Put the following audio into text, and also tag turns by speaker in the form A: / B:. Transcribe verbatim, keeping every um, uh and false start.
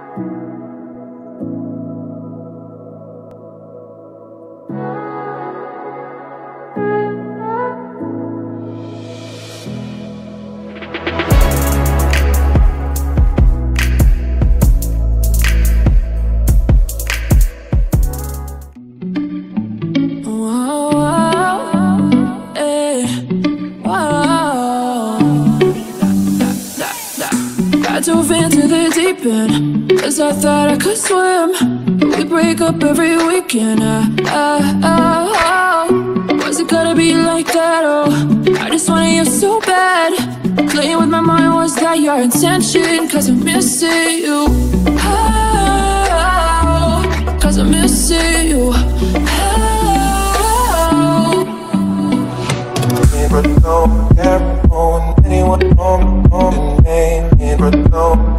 A: I dove into the deep end, cause I thought I could swim. But we break up every weekend. uh, uh, uh, oh. Was it gonna be like that? Oh, I just wanted you so bad. Playing with my mind, was that your intention? Cause I'm missing you. Oh, cause I'm missing you. Oh.
B: But no, never known anyone on my name. But no.